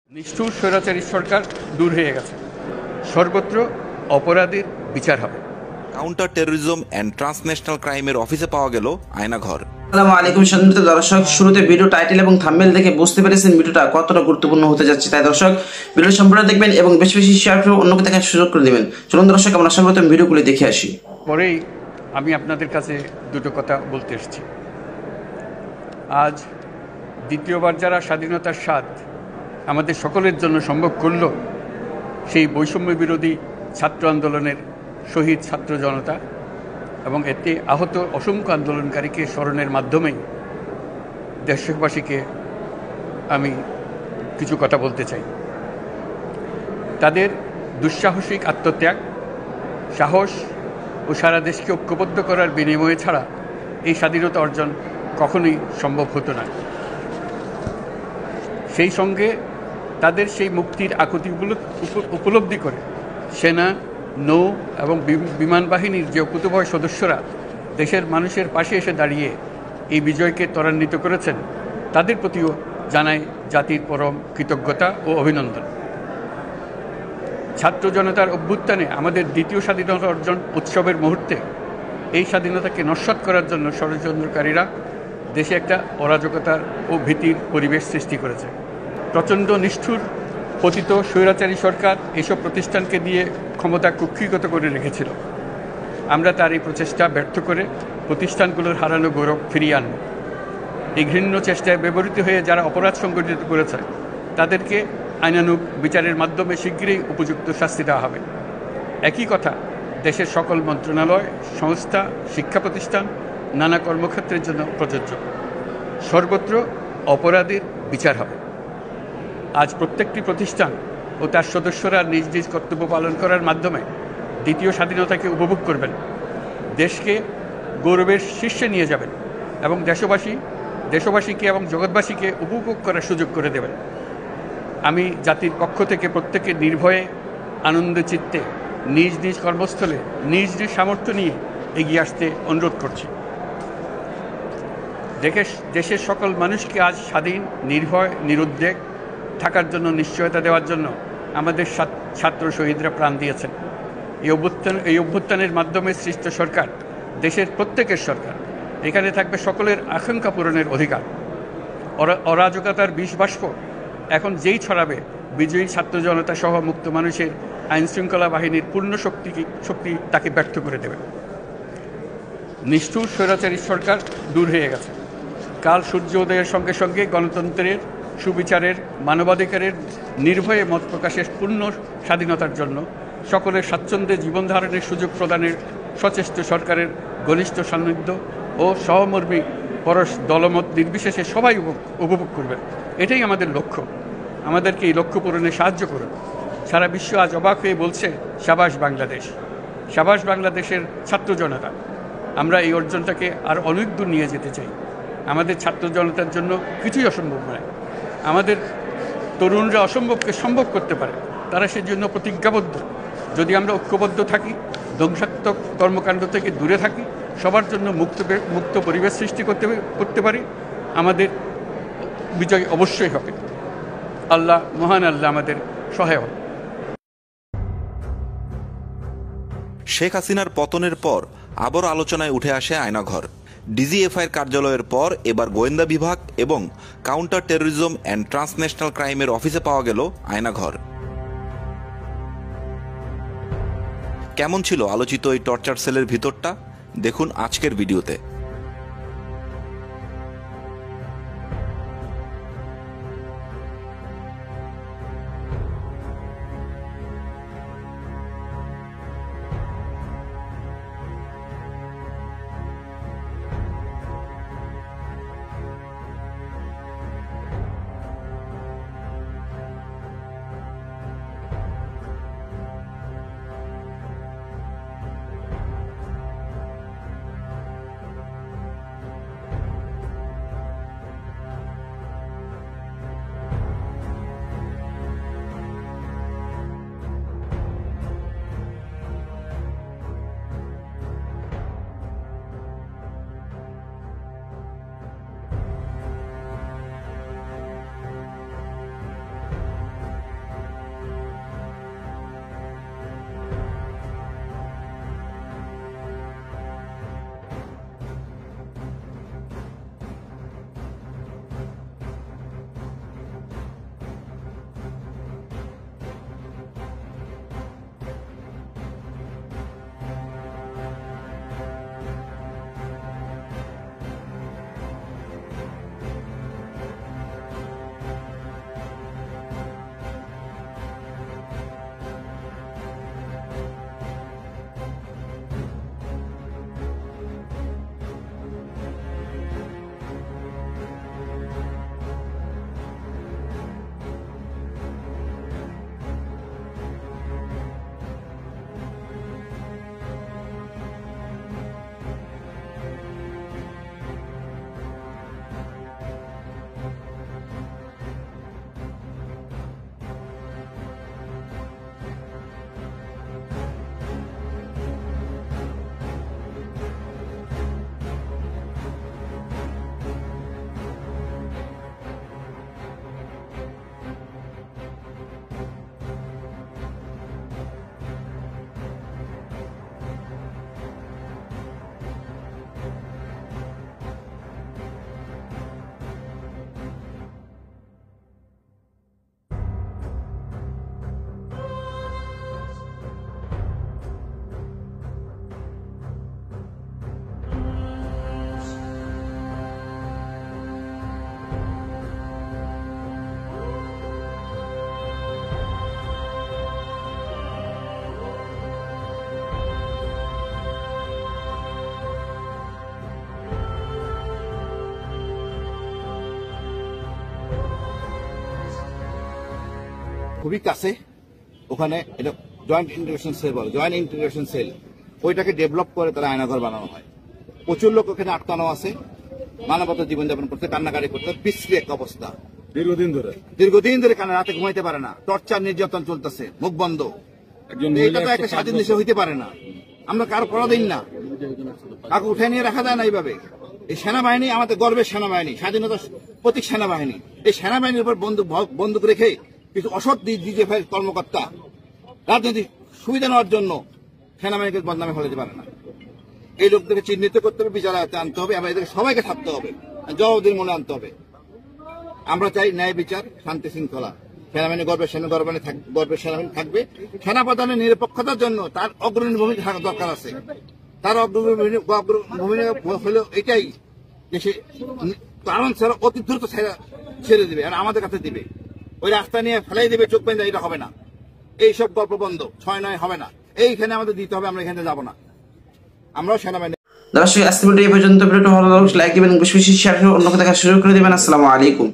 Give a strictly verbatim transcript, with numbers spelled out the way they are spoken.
নিষ্ঠুর স্বৈরাচারী সরকার দূর হয়ে গেছে। সর্বত্র অপরাধীর বিচার হবে। কাউন্টার টেরোরিজম অ্যান্ড ট্রান্সন্যাশনাল ক্রাইমের অফিসে পাওয়া গেল আয়নাঘর। আসসালামু আলাইকুম সম্মানিত দর্শক, শুরুতে ভিডিও টাইটেল এবং থাম্বনেল দেখে বুঝতে পেরেছেন ভিডিওটা কতটা গুরুত্বপূর্ণ হতে যাচ্ছে। তাই দর্শক ভিডিও সম্পূর্ণ দেখবেন এবং বেশি বেশি শেয়ার করে অন্যকে দেখার সুযোগ করে দেবেন। চলুন দর্শক আমরা সর্বপ্রথম ভিডিওগুলি দেখে আসি। পরেই আমি আপনাদের কাছে দুটো কথা বলতে এসেছি। আজ দ্বিতীয়বার যারা স্বাধীনতার স্বাদ আমাদের সকলের জন্য সম্ভব করল, সেই বৈষম্য বিরোধী ছাত্র আন্দোলনের শহীদ ছাত্র জনতা এবং এতে আহত অসংখ্য আন্দোলনকারীকে স্মরণের মাধ্যমেই দেশবাসীকে আমি কিছু কথা বলতে চাই। তাদের দুঃসাহসিক আত্মত্যাগ, সাহস ও সারা দেশকে ঐক্যবদ্ধ করার বিনিময়ে ছাড়া এই স্বাধীনতা অর্জন কখনোই সম্ভব হতো না। সেই সঙ্গে তাদের সেই মুক্তির আকুতি উপলব্ধি করে সেনা, নৌ এবং বিমান বাহিনীর যে অকুতোভয় সদস্যরা দেশের মানুষের পাশে এসে দাঁড়িয়ে এই বিজয়কে ত্বরান্বিত করেছেন, তাদের প্রতিও জানাই জাতির পরম কৃতজ্ঞতা ও অভিনন্দন। ছাত্র জনতার অভ্যুত্থানে আমাদের দ্বিতীয় স্বাধীনতা অর্জন উৎসবের মুহূর্তে এই স্বাধীনতাকে নস্যাৎ করার জন্য ষড়যন্ত্রকারীরা দেশে একটা অরাজকতার ও ভীতির পরিবেশ সৃষ্টি করেছে। প্রচণ্ড নিষ্ঠুর পতিত স্বৈরাচারী সরকার এসব প্রতিষ্ঠানকে দিয়ে ক্ষমতা কুক্ষিগত করে রেখেছিল। আমরা তার এই প্রচেষ্টা ব্যর্থ করে প্রতিষ্ঠানগুলোর হারানো গৌরব ফিরিয়ে আনব। এই ঘৃণ্য চেষ্টায় ব্যবহৃত হয়ে যারা অপরাধ সংগঠিত করেছে তাদেরকে আইনানুগ বিচারের মাধ্যমে শীঘ্রই উপযুক্ত শাস্তি দেওয়া হবে। একই কথা দেশের সকল মন্ত্রণালয়, সংস্থা, শিক্ষা প্রতিষ্ঠান, নানা কর্মক্ষেত্রের জন্য প্রযোজ্য। সর্বত্র অপরাধীর বিচার হবে। আজ প্রত্যেকটি প্রতিষ্ঠান ও তার সদস্যরা নিজ নিজ কর্তব্য পালন করার মাধ্যমে দ্বিতীয় স্বাধীনতাকে উপভোগ করবেন, দেশকে গৌরবের শীর্ষে নিয়ে যাবেন এবং দেশবাসী দেশবাসীকে এবং জগৎবাসীকে উপভোগ করার সুযোগ করে দেবেন। আমি জাতির পক্ষ থেকে প্রত্যেকে নির্ভয়ে আনন্দ চিত্তে নিজ নিজ কর্মস্থলে নিজ নিজ সামর্থ্য নিয়ে এগিয়ে আসতে অনুরোধ করছি। দেশের সকল মানুষকে আজ স্বাধীন, নির্ভয়, নিরুদ্বেগ থাকার জন্য নিশ্চয়তা দেওয়ার জন্য আমাদের ছাত্র শহীদরা প্রাণ দিয়েছেন। এই অভ্যুত্থান এই অভ্যুত্থানের মাধ্যমে সৃষ্ট সরকার দেশের প্রত্যেকের সরকার। এখানে থাকবে সকলের আকাঙ্ক্ষা পূরণের অধিকার। অরাজকতার বিষ বাষ্প এখন যেই ছড়াবে, বিজয়ী ছাত্র জনতা সহ মুক্ত মানুষের আইনশৃঙ্খলা বাহিনীর পূর্ণ শক্তি শক্তি তাকে ব্যর্থ করে দেবে। নিষ্ঠুর স্বৈরাচারী সরকার দূর হয়ে গেছে। কাল সূর্য উদয়ের সঙ্গে সঙ্গে গণতন্ত্রের, সুবিচারের, মানবাধিকারের নির্ভয়ে মত প্রকাশের পূর্ণ স্বাধীনতার জন্য সকলের স্বাচ্ছন্দ্যে জীবন ধারণের সুযোগ প্রদানের সচেষ্ট সরকারের ঘনিষ্ঠ সান্নিধ্য ও সহমর্মী পরশ দলমত নির্বিশেষে সবাই উপভোগ করবেন। এটাই আমাদের লক্ষ্য। আমাদেরকে এই লক্ষ্য পূরণে সাহায্য করুন। সারা বিশ্ব আজ অবাক হয়ে বলছে, সাবাস বাংলাদেশ, সাবাস বাংলাদেশের ছাত্র জনতা। আমরা এই অর্জনটাকে আর অনেক দূর নিয়ে যেতে চাই। আমাদের ছাত্র জনতার জন্য কিছুই অসম্ভব নয়। আমাদের তরুণরা অসম্ভবকে সম্ভব করতে পারে, তারা সেজন্য প্রতিজ্ঞাবদ্ধ। যদি আমরা ঐক্যবদ্ধ থাকি, ধ্বংসাত্মক কর্মকাণ্ড থেকে দূরে থাকি, সবার জন্য মুক্ত মুক্ত পরিবেশ সৃষ্টি করতে করতে পারি, আমাদের বিজয় অবশ্যই হবে। আল্লাহ, মহান আল্লাহ আমাদের সহায় হন। শেখ হাসিনার পতনের পর আবার আলোচনায় উঠে আসে আয়নাঘর। ডিজিএফআইয়ের কার্যালয়ের পর এবার গোয়েন্দা বিভাগ এবং কাউন্টার টেরোরিজম অ্যান্ড ট্রান্সন্যাশনাল ক্রাইমের অফিসে পাওয়া গেল আয়নাঘর। কেমন ছিল আলোচিত এই টর্চার সেলের ভিতরটা, দেখুন আজকের ভিডিওতে। খুবই কাছে, ওখানে এটা জয়েন্ট ইন্টিগ্রেশন সেল বলে, জয়েন্ট ইন্টিগ্রেশন সেল, ওইটাকে ডেভেলপ করে তারা আয়নাঘর বানানো হয়। প্রচুর লোক ওখানে আটকানো আছে, মানবতা জীবনযাপন করতে, কান্নাকাটি করতে, বিশ্রী এক অবস্থা দীর্ঘদিন ধরে দীর্ঘদিন ধরে কান্না, রাতে ঘুমাইতে পারে না, টর্চার নির্যাতন চলতেছে, মুখ বন্ধ। এটা তো একটা স্বাধীন দেশে হইতে পারে না। আমরা কারো করা দিন না, কাউকে উঠে নিয়ে রাখা যায় না এইভাবে। এই সেনাবাহিনী আমাদের গর্বের সেনাবাহিনী, স্বাধীনতার প্রতীক সেনাবাহিনী। এই সেনাবাহিনীর উপর বন্দুক বন্দুক রেখে কিছু অসৎ ডিজিএফআই কর্মকর্তা রাজনৈতিক সুবিধা নেওয়ার জন্য সেনাবাহিনীকে বদনামে ফেলাতে পারে না। এই লোকদেরকে চিহ্নিত করতে হবে, বিচার আনতে হবে, এবং এদেরকে সবাইকে থাকতে হবে, জবাবদিহির মনে আনতে হবে। আমরা চাই ন্যায় বিচার, শান্তি শৃঙ্খলা। সেনাবাহিনী গর্বের সেনা গর্বানী গর্বের সেনাবাহিনী থাকবে। সেনাপ্রধানের নিরপেক্ষতার জন্য তার অগ্রণী ভূমিকা থাকা দরকার আছে। তার অগ্রণী ভূমিকা হলো এটাই যে সে কারণ ছাড়া অতি দ্রুত ছেড়ে দিবে, আর আমাদের কাছে দিবে, ওই রাস্তা নিয়ে ফেলাই দিবে, চোখ বেঁধে, এটা হবে না। এইসব গল্প বন্ধ, ছয় নয় হবে না, এইখানে আমাদের দিতে হবে, আমরা এখানে যাবো না। আমরাও সেনাবাহিনী। দর্শক আজকে ভিডিও এই পর্যন্ত। ভিডিওটা ভালো লাগলে লাইক দিবেন, বেশি বেশি শেয়ার করে অন্যকে দেখার সুযোগ করে দিবেন। আসসালামু আলাইকুম।